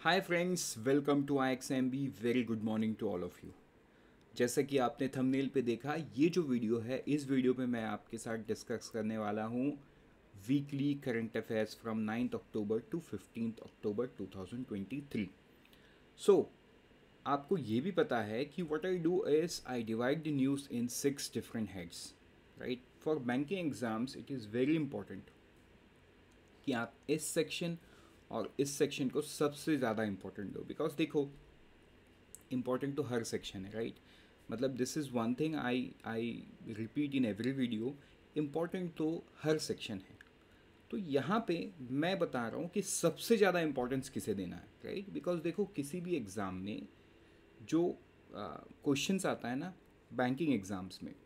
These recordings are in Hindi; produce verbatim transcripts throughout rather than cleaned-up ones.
Hi friends, welcome to I X M B. Very good morning to all of you. जैसा कि आपने थंबनेल पे देखा, ये जो वीडियो है, इस वीडियो पे मैं आपके साथ डिस्कस करने वाला हूँ weekly current affairs from ninth October to fifteenth October two thousand twenty three. So आपको ये भी पता है कि what I do is I divide the news in six different heads, right. For banking exams it is very important कि आप इस सेक्शन और इस सेक्शन को सबसे ज़्यादा इंपॉर्टेंट दो, बिकॉज देखो, इम्पॉर्टेंट तो हर सेक्शन है, राइट। मतलब this is one thing I I repeat in every video, important तो हर सेक्शन है। तो यहाँ पे मैं बता रहा हूँ कि सबसे ज़्यादा इंपॉर्टेंस किसे देना है, राइट। बिकॉज देखो, किसी भी एग्ज़ाम में जो क्वेश्चंस आता है ना, बैंकिंग एग्ज़ाम्स में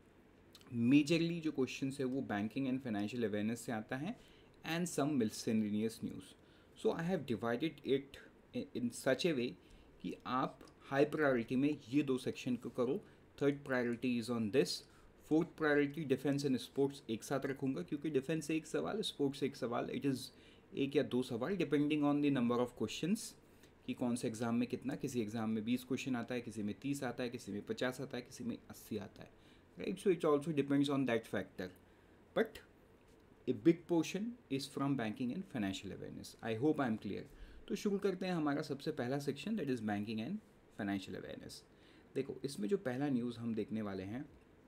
मेजरली जो क्वेश्चंस है वो बैंकिंग एंड फाइनेंशियल अवेयरनेस से आता है and some miscellaneous news. So I have divided it in such a way कि आप हाई प्रायोरिटी में ये दो सेक्शन को करो। Third priority is on this. Fourth priority defence and sports एक साथ रखूँगा, क्योंकि डिफेंस से एक सवाल, स्पोर्ट्स से एक सवाल, इट इज़ एक या दो सवाल depending on the number of questions कि कौन से एग्ज़ाम में कितना। किसी एग्ज़ाम में बीस क्वेश्चन आता है, किसी में तीस आता है, किसी में पचास आता है, किसी में अस्सी आता है, right? So it also depends on that factor, but a big portion is from banking and financial awareness. I hope I am clear. तो शुरू करते हैं हमारा सबसे पहला section, that is banking and financial awareness. देखो, इसमें जो पहला न्यूज़ हम देखने वाले हैं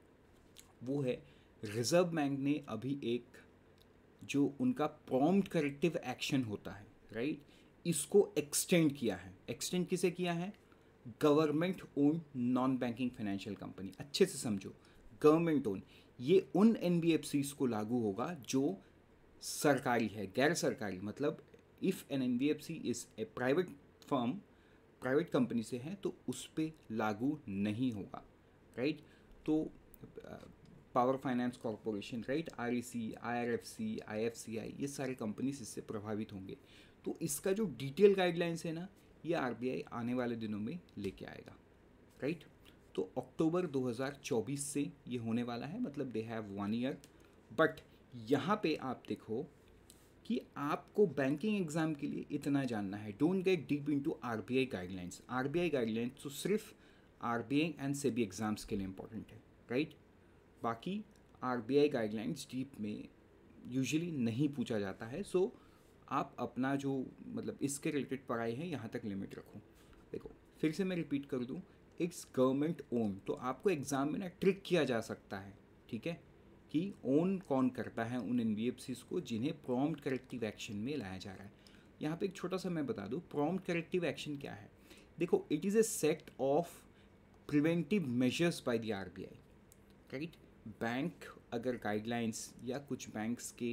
वो है रिजर्व बैंक ने अभी एक जो उनका प्रॉम्प्ट करेक्टिव एक्शन होता है, राइट, इसको एक्सटेंड किया है। एक्सटेंड किसे किया है? Government owned non banking financial company. अच्छे से समझो, गवर्नमेंट ओन, ये उन एन बी एफ सीज को लागू होगा जो सरकारी है। गैर सरकारी मतलब if N N B F C is a private firm, private company से है, तो उस पर लागू नहीं होगा, राइट। तो power finance corporation, right, R E C, I R F C, I F C I, ये सारे कंपनीज इससे प्रभावित होंगे। तो इसका जो डिटेल गाइडलाइंस है ना, ये आर बी आई आने वाले दिनों में लेके आएगा, राइट। तो अक्टूबर दो हज़ार चौबीस से ये होने वाला है, मतलब they have one year. But यहाँ पे आप देखो कि आपको बैंकिंग एग्जाम के लिए इतना जानना है, don't get deep into RBI guidelines. RBI guidelines तो सिर्फ आरबीआई एंड सेबी एग्जाम्स के लिए इंपॉर्टेंट है, राइट। बाकी आरबीआई गाइडलाइंस डीप में यूजुअली नहीं पूछा जाता है। सो so, आप अपना जो मतलब इसके रिलेटेड पढ़ाई है यहाँ तक लिमिट रखो। देखो, फिर से मैं रिपीट कर दूँ, इट्स गवर्नमेंट ओन। तो आपको एग्ज़ाम में ना ट्रिक किया जा सकता है, ठीक है, कि ओन कौन करता है उन एन बी एफ सीज को जिन्हें प्रॉम्प्ट करेक्टिव एक्शन में लाया जा रहा है। यहाँ पे एक छोटा सा मैं बता दूँ, प्रॉम्प्ट करेक्टिव एक्शन क्या है। देखो, it is a set of preventive measures by the R B I, right. Bank अगर गाइडलाइंस या कुछ बैंक्स के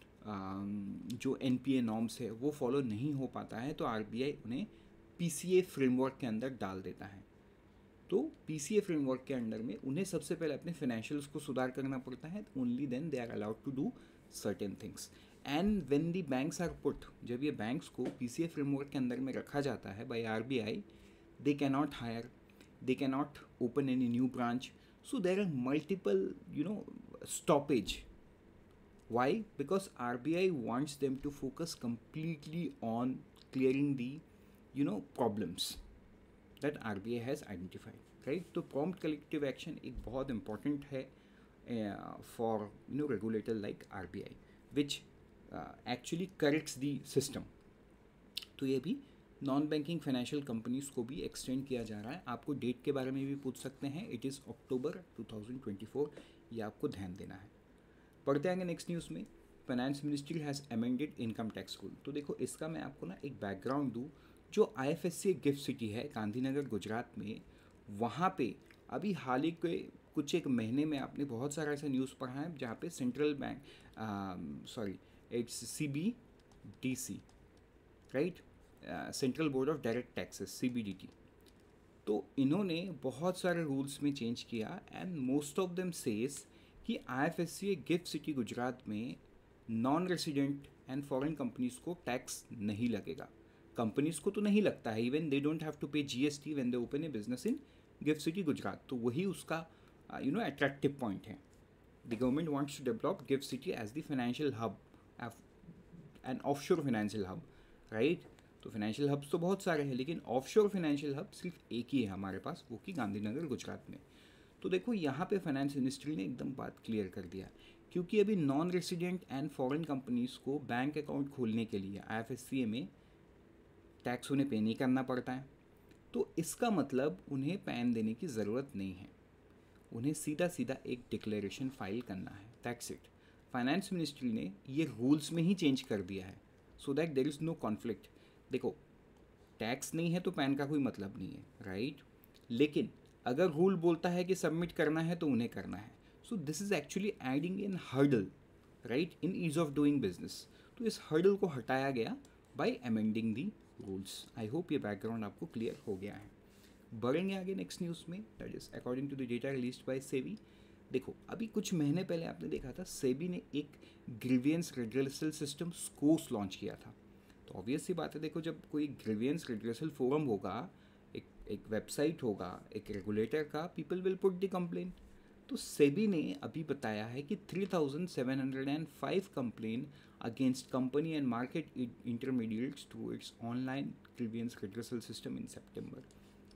जो एन पी ए नॉर्म्स है वो फॉलो नहीं हो पाता है, तो आर बी आई उन्हें पी सी ए फ्रेमवर्क के अंदर डाल देता है। तो पी सी ए फ्रेमवर्क के अंडर में उन्हें सबसे पहले अपने फाइनेंशियल्स को सुधार करना पड़ता है, only then they are allowed to do certain things. And when the banks are put, जब ये बैंक्स को पी सी ए फ्रेमवर्क के अंदर में रखा जाता है by R B I, they can not hire, they cannot open any new branch. So there are multiple, you know, stoppage. Why? Because R B I wants them to focus completely on clearing the, you know, problems that R B I has identified, right? तो prompt collective action एक बहुत important है uh, for, you know, regulator like R B I, which uh, actually corrects the system. तो ये भी नॉन बैंकिंग फाइनेंशियल कंपनीज को भी एक्सटेंड किया जा रहा है। आपको डेट के बारे में भी पूछ सकते हैं, it is October two thousand twenty four, ये आपको ध्यान देना है। पढ़ते आएंगे नेक्स्ट न्यूज़ में, finance ministry has amended income tax rule. तो देखो, इसका मैं आपको ना एक बैकग्राउंड दूँ। जो I F S C GIFT City है गांधीनगर गुजरात में, वहाँ पे अभी हाल ही के कुछ एक महीने में आपने बहुत सारा ऐसा न्यूज़ पढ़ा है जहाँ पे central bank, sorry it's C B D C, right, central board of direct taxes, C B D T, तो इन्होंने बहुत सारे रूल्स में चेंज किया and most of them says कि I F S C GIFT City Gujarat में non resident and foreign companies को टैक्स नहीं लगेगा। कंपनीज को तो नहीं लगता है, even they don't have to pay G S T when they open a business in GIFT City Gujarat. तो वही उसका यू नो अट्रैक्टिव पॉइंट है। The government wants to develop GIFT City as the financial hub, an offshore financial hub, right. तो फाइनेंशियल हब्स तो बहुत सारे हैं, लेकिन ऑफशोर फाइनेंशियल हब सिर्फ एक ही है हमारे पास, वो कि गांधीनगर गुजरात में। तो देखो यहाँ पे फाइनेंस मिनिस्ट्री ने एकदम बात क्लियर कर दिया, क्योंकि अभी non resident and foreign companies को बैंक अकाउंट खोलने के लिए आई एफ एस सी ए में टैक्स उन्हें पे नहीं करना पड़ता है। तो इसका मतलब उन्हें पैन देने की ज़रूरत नहीं है, उन्हें सीधा सीधा एक डिक्लेरेशन फाइल करना है, दैट्स इट। फाइनेंस मिनिस्ट्री ने ये रूल्स में ही चेंज कर दिया है so that there is no conflict. देखो टैक्स नहीं है तो पैन का कोई मतलब नहीं है, राइट? लेकिन अगर रूल बोलता है कि सबमिट करना है तो उन्हें करना है। So this is actually adding in hurdle, right, in ease of doing business. तो इस हर्डल को हटाया गया by amending the rules. I hope ये बैकग्राउंड आपको क्लियर हो गया है। बढ़ेंगे आगे नेक्स्ट न्यूज़ में, that is according to the data released by SEBI. देखो अभी कुछ महीने पहले आपने देखा था सेबी ने एक grievance redressal system SCORES launch किया था। तो ऑब्वियस सी बात है, देखो जब कोई ग्रीवियंस रिड्रेसल फोरम होगा, एक एक वेबसाइट होगा एक रेगुलेटर का, people will put the complaint. तो सेबी ने अभी बताया है कि three thousand seven hundred and five complaint against company and market intermediates through its online grievance redressal system in सितंबर।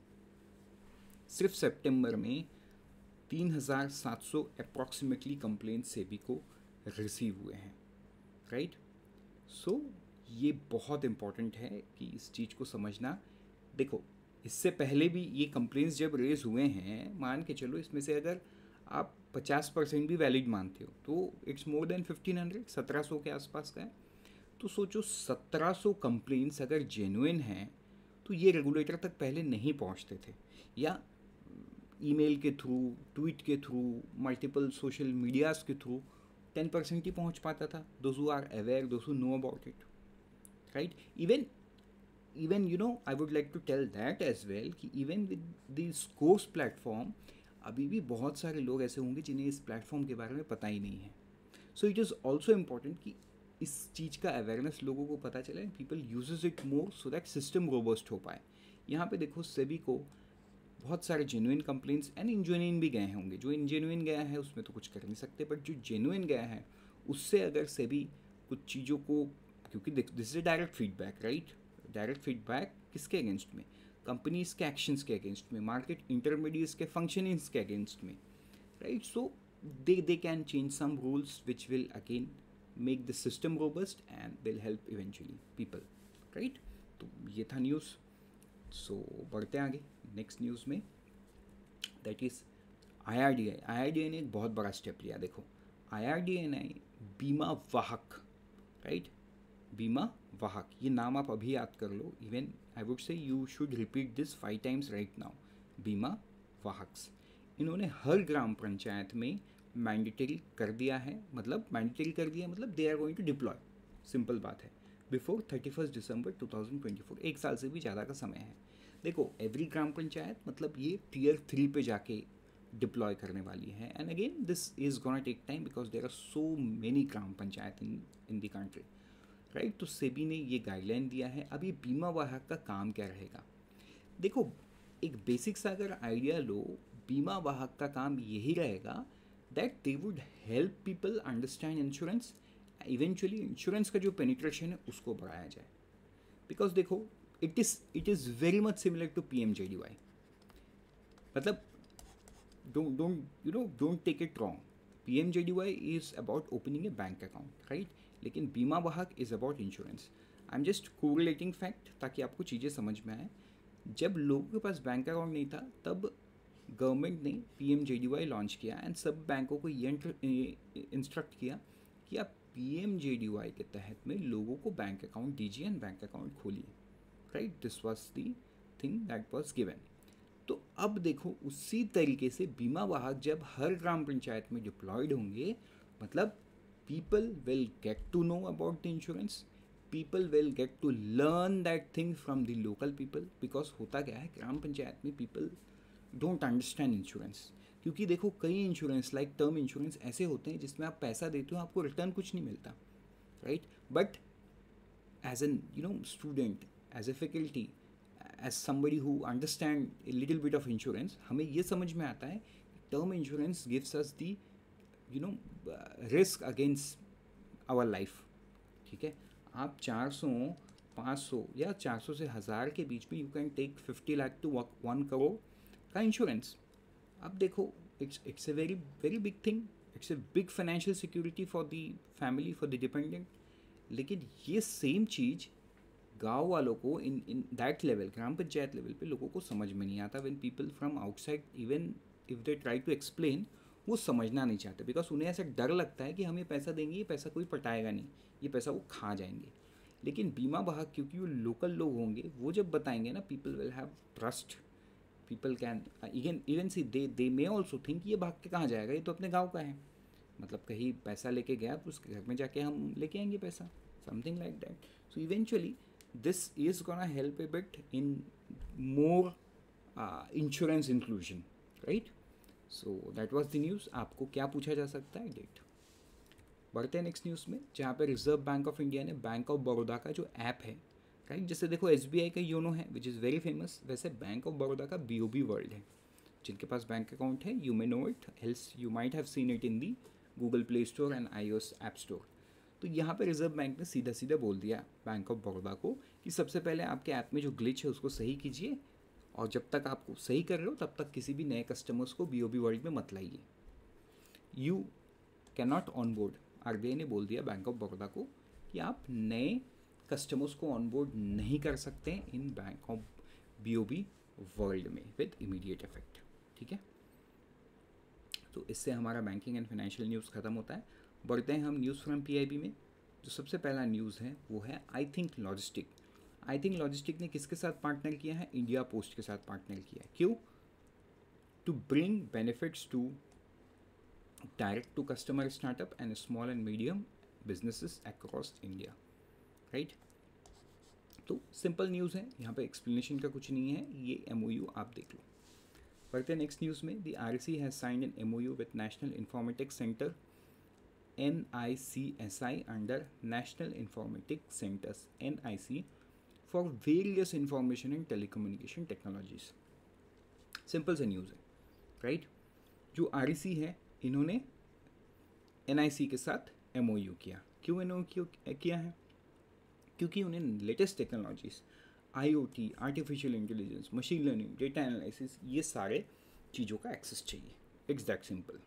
सिर्फ सितंबर में तीन हज़ार सात सौ अप्रॉक्सीमेटली कंप्लेंट सेबी को रिसीव हुए हैं, राइट? सो ये बहुत इम्पॉर्टेंट है कि इस चीज़ को समझना। देखो इससे पहले भी ये कंप्लेंट्स जब रेज हुए हैं, मान के चलो इसमें से अगर आप पचास परसेंट भी वैलिड मानते हो तो it's more than fifteen hundred, सत्रह सौ के आसपास का है। तो सोचो सत्रह सौ कंप्लेंट्स अगर जेन्युइन हैं तो ये रेगुलेटर तक पहले नहीं पहुंचते थे, या ईमेल के थ्रू, ट्वीट के थ्रू, मल्टीपल सोशल मीडियाज़ के थ्रू टेन परसेंट ही पहुंच पाता था, those who are aware, those who know about it, right? Even even you know I would like to tell that as well कि even with the SCORES platform अभी भी बहुत सारे लोग ऐसे होंगे जिन्हें इस प्लेटफॉर्म के बारे में पता ही नहीं है। So it is also important कि इस चीज़ का अवेयरनेस लोगों को पता चले and people uses it more so that system robust हो पाए। यहाँ पे देखो सेबी को बहुत सारे जेन्युइन कंप्लेंट्स एंड इनजेन्युइन भी गए होंगे। जो इनजेन्युइन गया है उसमें तो कुछ कर नहीं सकते, बट जो जेन्युइन गया है उससे अगर सेबी कुछ चीज़ों को, क्योंकि this is direct feedback, right? Direct feedback किसके अगेंस्ट में? कंपनीज के एक्शंस के अगेंस्ट में, मार्केट इंटरमीडिएट्स के फंक्शनिंग्स के अगेंस्ट में, right? So they they can change some rules which will again make the system robust and will help eventually people, right? तो ये था न्यूज़। सो so, बढ़ते आगे नेक्स्ट न्यूज़ में, that is I R D I. I R D I ने एक बहुत बड़ा स्टेप लिया। देखो आई आर डी आई ने बीमा वाहक, राइट, बीमा वाहक, ये नाम आप अभी याद कर लो। Even I would say you should repeat this five times right now. बीमा वाहक्स, इन्होंने हर ग्राम पंचायत में मैंडेटरी कर दिया है। मतलब मैंडेटरी कर दिया मतलब they are going to deploy, simple बात है, before thirty first December two thousand twenty four. एक साल से भी ज़्यादा का समय है। देखो एवरी ग्राम पंचायत मतलब ये टीयर थ्री पे जाके डिप्लॉय करने वाली है। And again this is gonna take time because there are so many gram panchayat in in the country, right? तो सेबी ने ये गाइडलाइन दिया है। अब ये बीमा वाहक का काम क्या रहेगा? देखो एक बेसिक सा अगर आइडिया लो, बीमा वाहक का काम यही रहेगा that they would help people understand insurance. Eventually insurance का जो पेनिट्रेशन है उसको बढ़ाया जाए। बिकॉज देखो it is it is very much similar to P M J D Y. मतलब don't don't you know don't take it wrong, P M J D Y is about opening a bank account, right? लेकिन Bima Vahak is about insurance. I am just correlating fact ताकि आपको चीज़ें समझ में आए। जब लोगों के पास बैंक अकाउंट नहीं था तब गवर्नमेंट ने P M J D Y launch किया एंड सब बैंकों को ये इंस्ट्रक्ट किया कि आप P M J D Y के तहत में लोगों को बैंक अकाउंट दीजिए एंड बैंक अकाउंट खोलिए, right? This was the thing that was given. तो अब देखो उसी तरीके से बीमा वाहक जब हर ग्राम पंचायत में डिप्लॉयड होंगे, मतलब people will get to know about the insurance, people will get to learn that thing from the local people, because होता क्या है ग्राम पंचायत में people don't understand insurance। क्योंकि देखो कई इंश्योरेंस लाइक टर्म इंश्योरेंस ऐसे होते हैं जिसमें आप पैसा देते हो आपको रिटर्न कुछ नहीं मिलता, right? But as an you know student, as a faculty, as somebody who understand a little bit of insurance, हमें ये समझ में आता है term insurance gives us the you know risk against our life, ठीक है? आप चार सौ पाँच सौ या चार सौ से हज़ार के बीच में you can take fifty lakh to one crore का इंश्योरेंस। अब देखो, it's it's a very very big thing, it's a big financial security for the family, for the dependent. लेकिन ये सेम चीज़ गांव वालों को in in that level, gram panchayat level पे लोगों को समझ में नहीं आता। When people from outside even if they try to explain, वो समझना नहीं चाहते, बिकॉज उन्हें ऐसा डर लगता है कि हम ये पैसा देंगे, ये पैसा कोई पटाएगा नहीं, ये पैसा वो खा जाएंगे। लेकिन बीमा वाहक, क्योंकि वो लोकल लोग होंगे, वो जब बताएंगे ना, people will have trust, people can even even see they they may also think ये भाग के कहाँ जाएगा, ये तो अपने गाँव का है, मतलब कहीं पैसा लेके गया तो उसके घर में जाके हम लेके आएंगे पैसा, something like that. So eventually this is gonna help a bit in more insurance inclusion, right. So that was the news. आपको क्या पूछा जा सकता है, डेट। बढ़ते हैं नेक्स्ट न्यूज़ में, जहाँ पे रिजर्व बैंक ऑफ इंडिया ने बैंक ऑफ बड़ौदा का जो ऐप है, राइट, जैसे देखो एस बी आई का योनो है विच इज़ वेरी फेमस, वैसे बैंक ऑफ बड़ौदा का बी ओ बी वर्ल्ड है। जिनके पास बैंक अकाउंट है, you may know it, else you might have seen it in the Google Play Store and I O S App Store. तो यहाँ पे रिजर्व बैंक ने सीधा सीधा बोल दिया बैंक ऑफ बड़ौदा को कि सबसे पहले आपके ऐप में जो ग्लिच है उसको सही कीजिए, और जब तक आप सही कर रहे हो तब तक किसी भी नए कस्टमर्स को बी ओ बी वर्ल्ड में मत लाइए। You can not onboard, R B I ने बोल दिया बैंक ऑफ बड़ौदा को कि आप नए कस्टमर्स को ऑन बोर्ड नहीं कर सकते in Bank of B O B World में विद इमीडिएट इफेक्ट, ठीक है। तो इससे हमारा बैंकिंग एंड फाइनेंशियल न्यूज़ खत्म होता है। बढ़ते हैं हम news from P I B में। जो सबसे पहला न्यूज़ है वो है I think logistic. I think logistic ने किसके साथ पार्टनर किया है, इंडिया पोस्ट के साथ पार्टनर किया है। क्यों, to bring benefits to direct to customer startup and small and medium businesses across India, right. तो सिंपल न्यूज़ है, यहाँ पे एक्सप्लेनेशन का कुछ नहीं है, ये एम ओ यू आप देख लो। बढ़ते हैं नेक्स्ट न्यूज़ में, the R C has signed an M O U with National Informatics Centre N I C S I under National Informatics Centers N I C for various information and telecommunication technologies। Simple सा न्यूज़ है, राइट। जो R E C है, इन्होंने N I C के साथ M O U किया। क्यों M O U किया है, क्योंकि उन्हें latest technologies, I O T, artificial intelligence, machine learning, data analysis, ये सारे चीज़ों का एक्सेस चाहिए। It's that simple.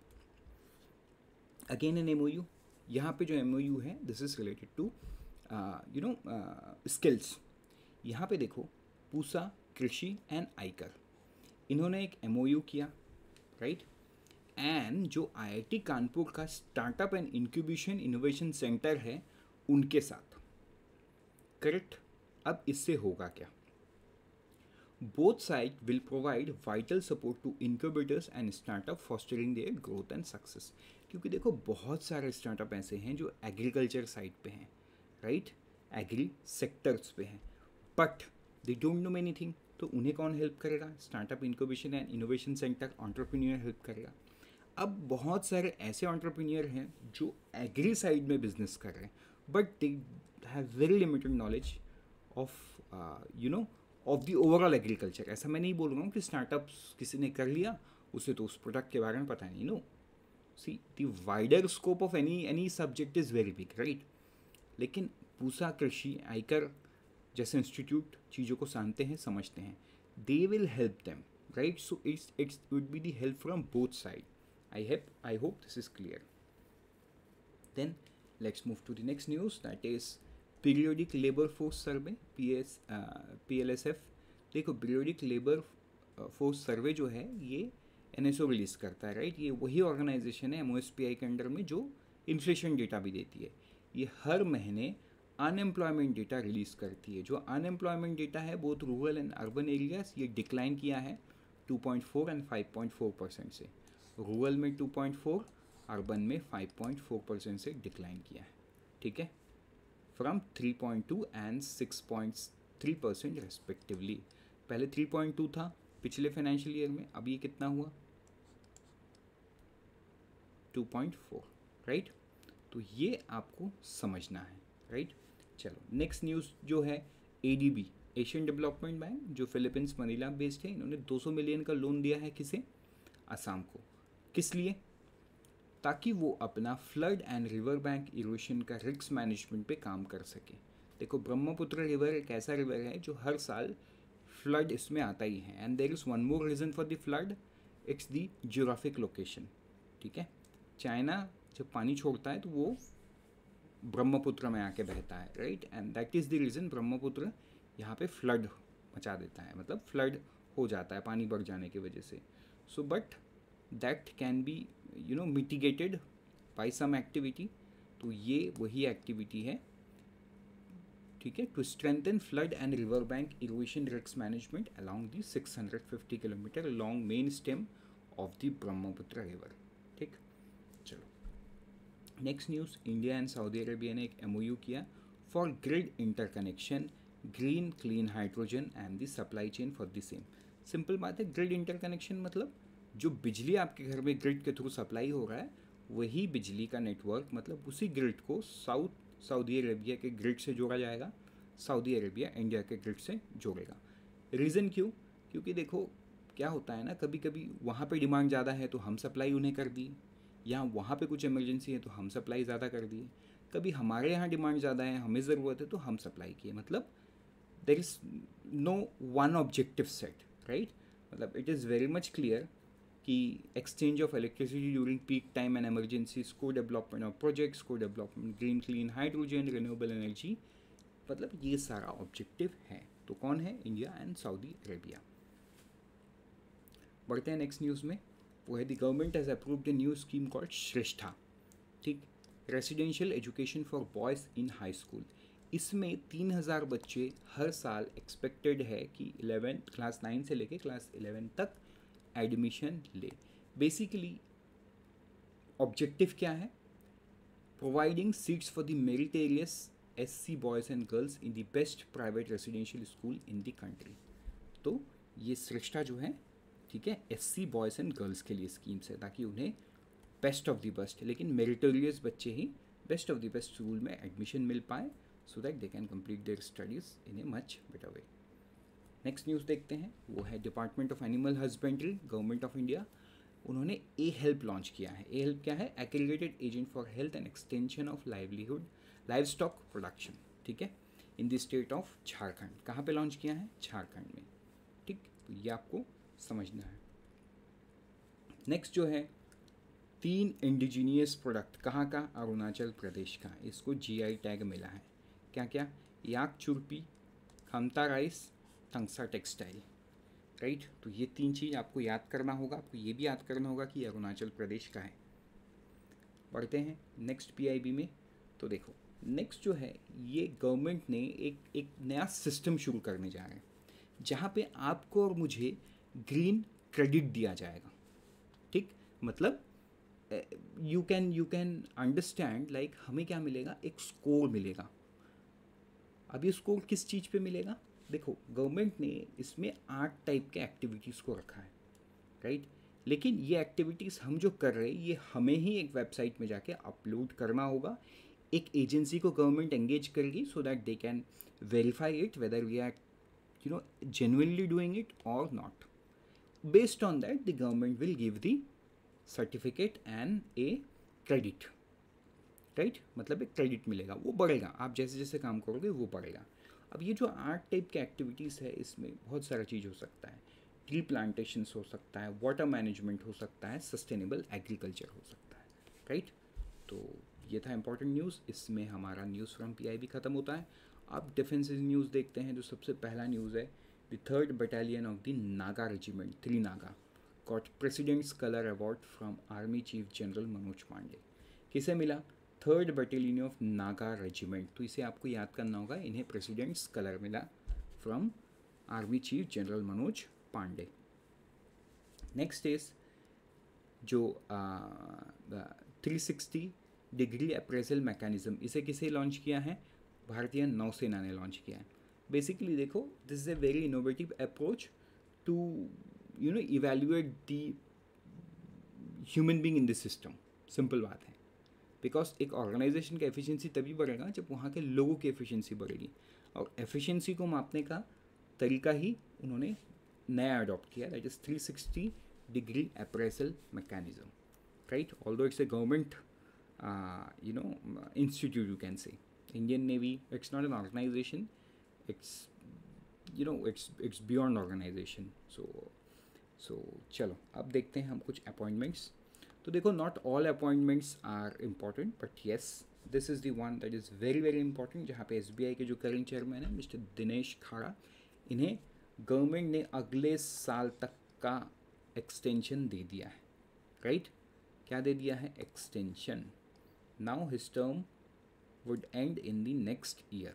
Again M M O यू, यहाँ पे जो एम ओ यू है this is related to you know skills. यहाँ पे देखो पूसा, कृषि एंड आयकर, इन्होंने एक एम ओ यू किया, राइट। एंड जो आई आई टी कानपुर का startup and incubation innovation centre है उनके साथ, करेक्ट। अब इससे होगा क्या, both side will provide vital support to incubators and startup fostering their growth and success. क्योंकि देखो बहुत सारे स्टार्टअप ऐसे हैं जो एग्रीकल्चर साइड पे हैं, राइट, एग्री सेक्टर्स पे हैं, but they don't know anything. तो उन्हें कौन हेल्प करेगा, startup incubation and innovation centre, entrepreneur help करेगा। अब बहुत सारे ऐसे एंटरप्रेन्योर हैं जो एग्री साइड में बिजनेस कर रहे हैं, but they have very limited knowledge of you know of the overall agriculture. ऐसा मैं नहीं बोल रहा हूँ कि स्टार्टअप्स किसी ने कर लिया उसे तो उस प्रोडक्ट के बारे में पता नहीं, no. See the wider scope of any any subject is very big, right. लेकिन पूसा, कृषि, आयकर जैसे इंस्टीट्यूट चीज़ों को जानते हैं, समझते हैं, they will help them, right. So it's it's would be the help from both side. I hep I hope this is clear. Then let's move to the next news, that is periodic labour force survey, P S P L S F. देखो पीरियोडिक लेबर फोर्स सर्वे जो है ये एन एस ओ रिलीज़ करता है, राइट। ये वही ऑर्गेनाइजेशन है M O S P I के अंडर में जो इन्फ्लेशन डेटा भी देती है। ये हर महीने अनएम्प्लॉयमेंट डेटा रिलीज़ करती है। जो अनएम्प्लॉयमेंट डेटा है both rural and urban areas, ये डिक्लाइन किया है two point four and five point four percent से। रूरल में टू पॉइंट फोर, अर्बन में फाइव पॉइंट फोर परसेंट से डिक्लाइन किया है, ठीक है, from three point two and six point three percent respectively. पहले थ्री पॉइंट टू था पिछले फाइनेंशियल ईयर में, अब ये कितना हुआ, टू पॉइंट फोर, राइट। तो ये आपको समझना है, राइट। चलो नेक्स्ट न्यूज़ जो है A D B, Asian Development Bank, जो फिलीपींस मनीला बेस्ड है, इन्होंने दो सौ मिलियन का लोन दिया है किसे, असम को। किस लिए, ताकि वो अपना flood and river bank erosion का रिस्क मैनेजमेंट पे काम कर सके। देखो ब्रह्मपुत्र रिवर एक ऐसा रिवर है जो हर साल फ्लड इसमें आता ही है, and there is one more reason for the flood, it's the geographic location. ठीक है, चाइना जब पानी छोड़ता है तो वो ब्रह्मपुत्र में आके बहता है, right, and that is the reason Brahmaputra यहाँ पे फ्लड मचा देता है, मतलब फ्लड हो जाता है पानी बढ़ जाने की वजह से। So but that can be you know mitigated by some activity. तो ये वही एक्टिविटी है, ठीक है, to strengthen flood and river bank erosion risk management along the six hundred fifty kilometre long main stem of the Brahmaputra river. ठीक, चलो next news, India and Saudi Arabia ने एक एमओयू किया for grid interconnection, green clean hydrogen and the supply chain for the same. Simple बात है, ग्रिड इंटरकनेक्शन मतलब जो बिजली आपके घर में ग्रिड के थ्रू सप्लाई हो रहा है वही बिजली का नेटवर्क, मतलब उसी ग्रिड को साउथ सऊदी अरेबिया के ग्रिड से जोड़ा जाएगा, सऊदी अरेबिया इंडिया के ग्रिड से जोड़ेगा। रीज़न क्यों? क्योंकि देखो क्या होता है ना, कभी कभी वहाँ पे डिमांड ज़्यादा है तो हम सप्लाई उन्हें कर दी, या वहाँ पे कुछ इमरजेंसी है तो हम सप्लाई ज़्यादा कर दिए, कभी हमारे यहाँ डिमांड ज़्यादा है हमें ज़रूरत है तो हम सप्लाई किए, मतलब there is no one objective set, right. मतलब it is very much clear कि exchange of electricity during peak time and emergencies, co development of projects, co development green clean hydrogen, renewable energy, मतलब ये सारा ऑब्जेक्टिव है। तो कौन है? India and Saudi Arabia. बढ़ते हैं नेक्स्ट न्यूज़ में, वो है the government has approved a new scheme called Shreshta. ठीक, residential education for boys in high school. इसमें तीन हज़ार बच्चे हर साल एक्सपेक्टेड है कि इलेवेंथ क्लास नाइन से लेके क्लास इलेवन तक एडमिशन ले। बेसिकली ऑब्जेक्टिव क्या है? Providing seats for the meritorious S C boys and girls in the best private residential school in the country. तो ये श्रेष्ठा जो है, ठीक है, S C boys and girls के लिए स्कीम्स है ताकि उन्हें बेस्ट ऑफ द बेस्ट, लेकिन मेरिटोरियस बच्चे ही best of the best school में एडमिशन मिल पाए, so that they can complete their studies in a much better way. Next news देखते हैं, वो है department of animal husbandry, government of India. उन्होंने ए हेल्प लॉन्च किया है। ए हेल्प क्या है? Aggregated agent for health and extension of livelihood livestock production, ठीक है, in the state of Jharkhand. कहाँ पे लॉन्च किया है? झारखंड में। ठीक, तो ये आपको समझना है। नेक्स्ट जो है, तीन इंडिजीनियस प्रोडक्ट, कहाँ का? अरुणाचल प्रदेश का, इसको जीआई टैग मिला है। क्या क्या? Yak churpi, Khamti rice, Tangsa textile, right. तो ये तीन चीज़ आपको याद करना होगा। आपको ये भी याद करना होगा कि अरुणाचल प्रदेश का है। बढ़ते हैं नेक्स्ट पीआईबी में। तो देखो नेक्स्ट जो है, ये गवर्नमेंट ने एक एक नया सिस्टम शुरू करने जा रहे हैं जहाँ पे आपको और मुझे ग्रीन क्रेडिट दिया जाएगा। ठीक, मतलब you can you can understand, like हमें क्या मिलेगा? एक स्कोर मिलेगा। अब ये स्कोर किस चीज़ पे मिलेगा? देखो गवर्नमेंट ने इसमें आठ टाइप के एक्टिविटीज़ को रखा है, राइट। लेकिन ये एक्टिविटीज़ हम जो कर रहे हैं ये हमें ही एक वेबसाइट में जाके अपलोड करना होगा। एक एजेंसी को गवर्नमेंट एंगेज करेगी so that they can verify it whether we are you know genuinely doing it और not. Based on that the government will give the certificate and a credit, right. मतलब एक क्रेडिट मिलेगा, वो बढ़ेगा, आप जैसे जैसे काम करोगे वो बढ़ेगा। अब ये जो आठ टाइप के एक्टिविटीज़ है इसमें बहुत सारा चीज़ हो सकता है। ट्री प्लांटेशंस हो सकता है, वाटर मैनेजमेंट हो सकता है, सस्टेनेबल एग्रीकल्चर हो सकता है, राइट। तो ये था इंपॉर्टेंट न्यूज़। इसमें हमारा न्यूज़ फ्रॉम पीआईबी ख़त्म होता है। अब डिफेंस न्यूज़ देखते हैं। जो सबसे पहला न्यूज़ है, the third battalion of the Naga regiment, three Naga, got president's colour award from army chief general Manoj Pandey. किसे मिला? Third battalion of Naga regiment. तो इसे आपको याद करना होगा, इन्हें प्रेसिडेंट्स कलर मिला from army chief general Manoj Pandey. Next is जो three sixty degree appraisal mechanism, इसे किसे लॉन्च किया है? भारतीय नौसेना ने लॉन्च किया है। बेसिकली देखो, this is a very innovative approach to you know evaluate the human being in this system. Simple बात है, बिकॉज एक ऑर्गेनाइजेशन का एफिशिएंसी तभी बढ़ेगा जब वहाँ के लोगों की एफिशिएंसी बढ़ेगी, और एफिशिएंसी को मापने का तरीका ही उन्होंने नया अडॉप्ट किया, that is three sixty degree appraisal mechanism, right. Although it's a government you know institute, you can say, Indian Navy, it's not an organization, it's you know it's it's beyond organization. So so चलो अब देखते हैं हम कुछ अपॉइंटमेंट्स. तो देखो, not all appointments are important, but yes this is the one that is very very important, जहाँ पे एसबीआई के जो करंट चेयरमैन है मिस्टर दिनेश खाड़ा, इन्हें गवर्नमेंट ने अगले साल तक का एक्सटेंशन दे दिया है. Right right? क्या दे दिया है? Extension. Now his term would end in the next year.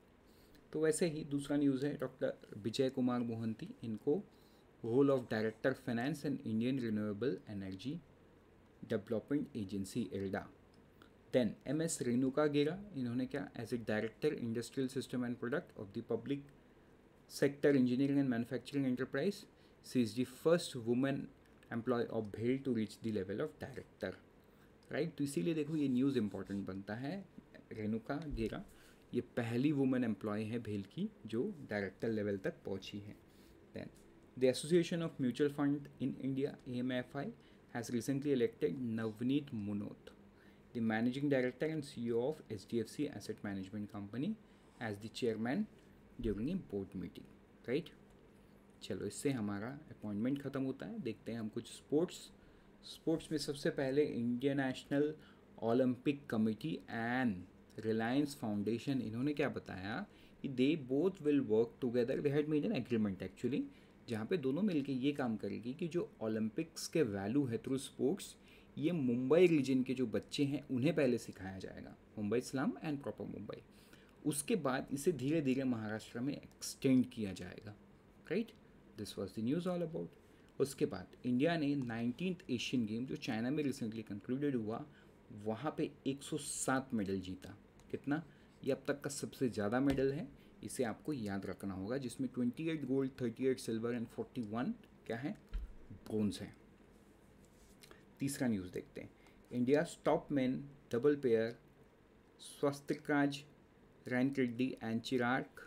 तो वैसे ही दूसरा न्यूज़ है, डॉक्टर विजय कुमार मोहंती, इनको role of director finance and Indian renewable energy development agency IREDA. Then M S Renuka Gera, इन्होंने क्या, as a director industrial system and product of the public sector engineering and manufacturing enterprise, she is the first women employ of भेल to reach the level of director. Right, तो इसीलिए देखो ये न्यूज़ इंपॉर्टेंट बनता है. रेणुका गेरा ये पहली वुमेन एम्प्लॉय है भेल की जो डायरेक्टर लेवल तक पहुंची है. Then the association of mutual fund in India, A M F I, has recently elected Navneet Munot, the managing director and C E O of H D F C asset management company, as the chairman during a board meeting. Right, चलो इससे हमारा अपॉइंटमेंट ख़त्म होता है. देखते हैं हम कुछ स्पोर्ट्स. स्पोर्ट्स में सबसे पहले Indian national Olympic committee and Reliance foundation, इन्होंने क्या बताया कि they both will work together. They had made an agreement actually, जहाँ पे दोनों मिलके ये काम करेगी कि जो ओलंपिक्स के वैल्यू है थ्रू स्पोर्ट्स, ये मुंबई रीजन के जो बच्चे हैं उन्हें पहले सिखाया जाएगा, Mumbai slum and proper Mumbai. उसके बाद इसे धीरे धीरे महाराष्ट्र में एक्सटेंड किया जाएगा. Right, this was the news all about. उसके बाद इंडिया ने नाइनटीन्थ एशियन गेम जो चाइना में रिसेंटली कंक्लूडेड हुआ, वहाँ पे एक सौ सात मेडल जीता. कितना? ये अब तक का सबसे ज़्यादा मेडल है, इसे आपको याद रखना होगा, जिसमें अट्ठाईस गोल्ड, अड़तीस सिल्वर एंड इकतालीस क्या है, ब्रोंज है. तीसरा न्यूज़ देखते हैं. India top men double pair Satwiksairaj Rankireddy and Chirag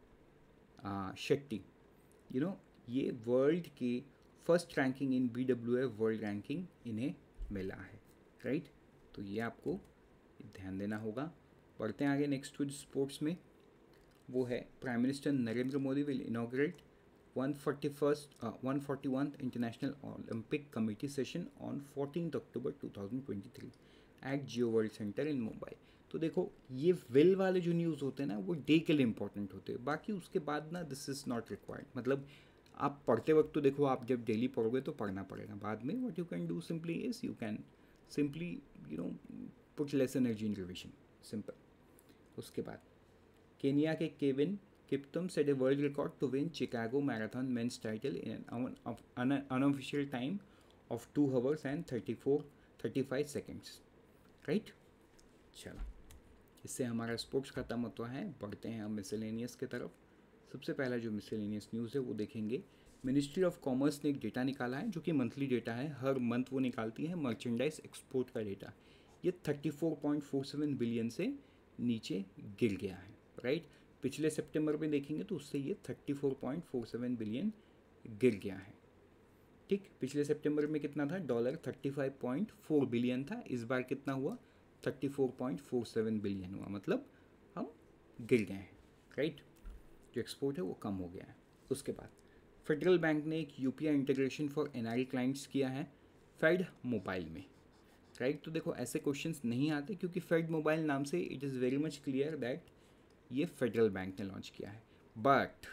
Shetty, you know ये वर्ल्ड के first ranking in B W F world ranking इन्हें मिला है. राइट, तो ये आपको ध्यान देना होगा. बढ़ते हैं आगे नेक्स्ट कुछ स्पोर्ट्स में. वो है prime minister Narendra Modi will inaugurate one forty first one forty one international Olympic committee session on fourteen October two thousand twenty three at Jio world centre in Mumbai. तो देखो, ये विल वाले जो न्यूज़ होते हैं ना, वो डे के लिए इंपॉर्टेंट होते हैं, बाकी उसके बाद ना दिस इज़ नॉट रिक्वायर्ड. मतलब आप पढ़ते वक्त तो देखो, आप जब डेली पढ़ोगे तो पढ़ना पड़ेगा. बाद में what you can do simply is you can simply you know put less energy in revision, simple. उसके बाद केनिया के Kevin Kiptum set a world record to win Chicago marathon men's title in an unofficial time of two hours and thirty four thirty five seconds. Right, चलो इससे हमारा स्पोर्ट्स खत्म होता है. बढ़ते हैं हम मिसलेनियस की तरफ. सबसे पहला जो मिसलेनियस न्यूज़ है वो देखेंगे. मिनिस्ट्री ऑफ कॉमर्स ने एक डेटा निकाला है जो कि मंथली डेटा है, हर मंथ वो निकालती है मर्चेंडाइज एक्सपोर्ट का डेटा. ये thirty four point four seven billion से नीचे गिर गया है. राइट, पिछले सितंबर में देखेंगे तो उससे ये thirty four point four seven billion गिर गया है. ठीक, पिछले सितंबर में कितना था, dollar thirty five point four billion था. इस बार कितना हुआ, thirty four point four seven billion हुआ, मतलब हम गिर गए हैं. राइट, जो एक्सपोर्ट है वो कम हो गया है. उसके बाद फेडरल बैंक ने एक UPI integration for NRE clients किया है फेड मोबाइल में. राइट, तो देखो ऐसे क्वेश्चंस नहीं आते क्योंकि फेड मोबाइल नाम से it is very much clear that ये फेडरल बैंक ने लॉन्च किया है. बट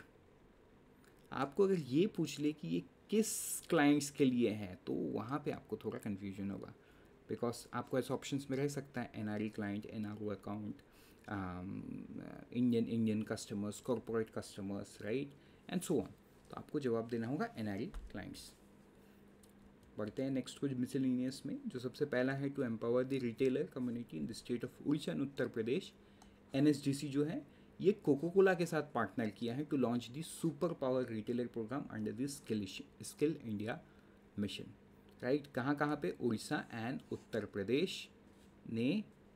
आपको अगर ये पूछ ले कि ये किस क्लाइंट्स के लिए है, तो वहाँ पे आपको थोड़ा कन्फ्यूजन होगा, बिकॉज आपको ऐसे ऑप्शंस में रह सकता है NRE client, NRO account, Indian Indian customers, corporate customers, right, and so on. तो आपको जवाब देना होगा एनआरई क्लाइंट्स. बढ़ते हैं नेक्स्ट कुछ मिसलेनियस में. जो सबसे पहला है, to empower the retailer community in the state of Orissa and Uttar Pradesh, NSDC जो है ये कोको कोला के साथ पार्टनर किया है to launch the super power retailer programme under the skill skill India mission. Right, कहाँ कहाँ पे, उड़ीसा एंड उत्तर प्रदेश ने.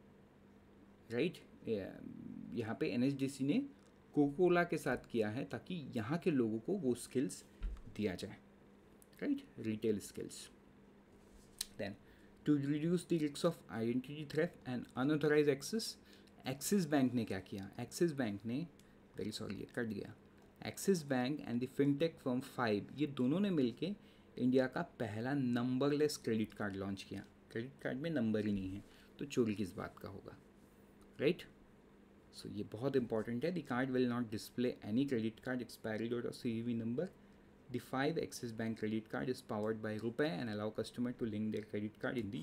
राइट, यहाँ पे एनएसडीसी ने कोको कोला के साथ किया है ताकि यहाँ के लोगों को वो स्किल्स दिया जाए. Right, retail skills. Then to reduce the risk of identity theft and unauthorised access, Axis Bank ने क्या किया, एक्सिस बैंक ने, वेरी सॉरी ये कट गया, Axis Bank and the fintech firm Fibe, ये दोनों ने मिलके इंडिया का पहला नंबरलेस क्रेडिट कार्ड लॉन्च किया। क्रेडिट कार्ड में नंबर ही नहीं है तो चोरी किस बात का होगा, राइट। सो ये बहुत इंपॉर्टेंट है। The card will not display any credit card expiry date और CVV number. The Fibe Axis Bank credit card is powered by RuPay and allow customer to link their credit card in the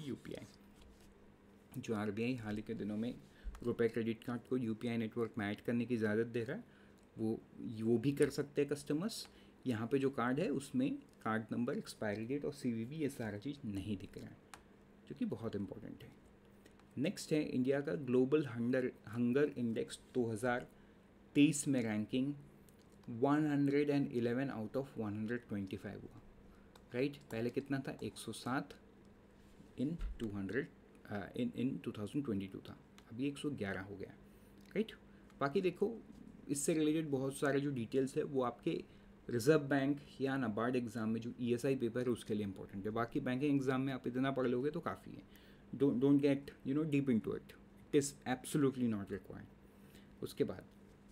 UPI. जो आरबीआई हाल ही के दिनों में रुपए क्रेडिट कार्ड को यूपीआई नेटवर्क में ऐड करने की इजाज़त दे रहा है, वो वो भी कर सकते हैं कस्टमर्स। यहाँ पे जो कार्ड है उसमें कार्ड नंबर, एक्सपायरी डेट और सीवीवी ये सारा चीज़ नहीं दिख रहा है, जो कि बहुत इंपॉर्टेंट है। नेक्स्ट है इंडिया का ग्लोबल हंगर हंगर इंडेक्स दो हज़ार तेईस में रैंकिंग एक सौ ग्यारह आउट ऑफ एक सौ पच्चीस हुआ, राइट। पहले कितना था, एक सौ सात इन दो सौ इन इन दो हज़ार बाईस था, अभी एक सौ ग्यारह हो गया, राइट। बाकी देखो इससे रिलेटेड बहुत सारे जो डिटेल्स है वो आपके रिजर्व बैंक या नाबार्ड एग्जाम में जो ईएसआई पेपर है उसके लिए इंपॉर्टेंट है। बाकी बैंकिंग एग्जाम में आप इतना पढ़ लोगे तो काफ़ी है। Don't don't get you know deep into it, it is absolutely not required. उसके बाद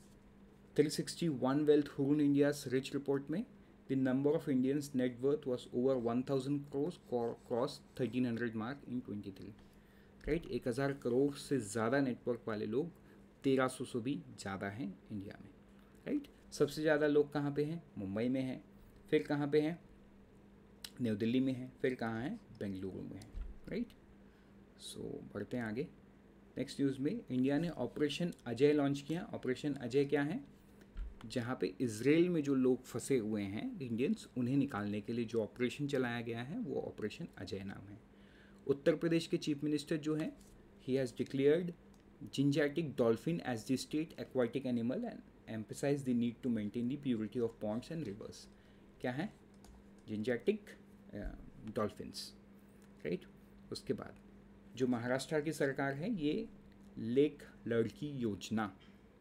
three sixty one wealth Hurun India's rich report में the number of Indians net worth was over one thousand crore cross thirteen hundred mark in twenty three, right. एक हज़ार करोड़ से ज़्यादा नेटवर्क वाले लोग तेरह सौ से भी ज़्यादा हैं इंडिया में, राइट। सबसे ज़्यादा लोग कहाँ पे हैं, मुंबई में हैं, फिर कहाँ पे हैं, न्यू दिल्ली में हैं, फिर कहाँ हैं, बेंगलुरु में हैं, राइट। सो बढ़ते हैं आगे। नेक्स्ट न्यूज़ में इंडिया ने ऑपरेशन अजय लॉन्च किया। ऑपरेशन अजय क्या है, जहाँ पे इजराइल में जो लोग फंसे हुए हैं इंडियंस, उन्हें निकालने के लिए जो ऑपरेशन चलाया गया है वो ऑपरेशन अजय नाम है। उत्तर प्रदेश के चीफ मिनिस्टर जो हैं, he has declared Gangetic dolphin as the state aquatic animal and emphasise the need to maintain the purity of ponds and rivers. क्या है, जिंजैटिक डॉल्फिन्स, राइट। उसके बाद जो महाराष्ट्र की सरकार है, ये लेक लड़की योजना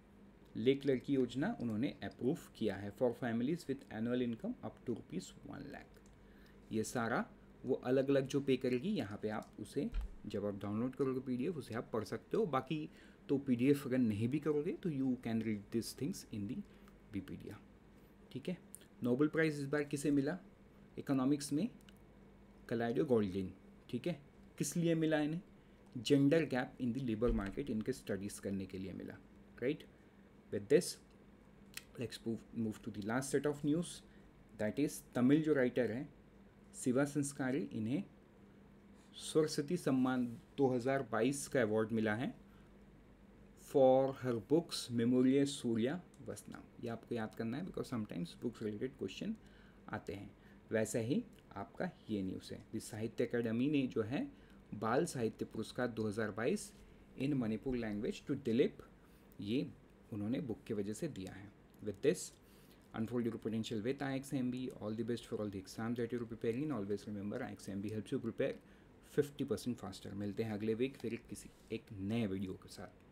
लेक लड़की योजना उन्होंने अप्रूव किया है for families with annual income up to rupees one lakh. ये सारा वो अलग अलग जो पे करेगी, यहाँ पे आप उसे जब आप डाउनलोड करोगे पीडीएफ उसे आप पढ़ सकते हो। बाकी तो पीडीएफ अगर नहीं भी करोगे तो you can read this things in the Wikipedia, ठीक है। नोबेल प्राइज़ इस बार किसे मिला इकोनॉमिक्स में, कलाइडो गोल्डिन, ठीक है। किस लिए मिला इन्हें, gender gap in the labour market इनके स्टडीज़ करने के लिए मिला, right. With this let's move to the last set of news, that is Tamil जो राइटर हैं शिवा संस्कारी, इन्हें सरस्वती सम्मान दो हज़ार बाईस का अवार्ड मिला है for her books memorial Surya Vasanam. ये आपको याद करना है because sometimes books related question आते हैं। वैसे ही आपका ये न्यूज़ है, द साहित्य अकेडमी ने जो है बाल साहित्य पुरस्कार दो हज़ार बाईस in Manipur language to Dilip, ये उन्होंने बुक की वजह से दिया है। With this unfold your potential with I X M B. All the best for all the exams that you're preparing. Always remember I X M B helps you prepare fifty percent faster. मिलते हैं अगले वीक फिर किसी एक नए वीडियो के साथ।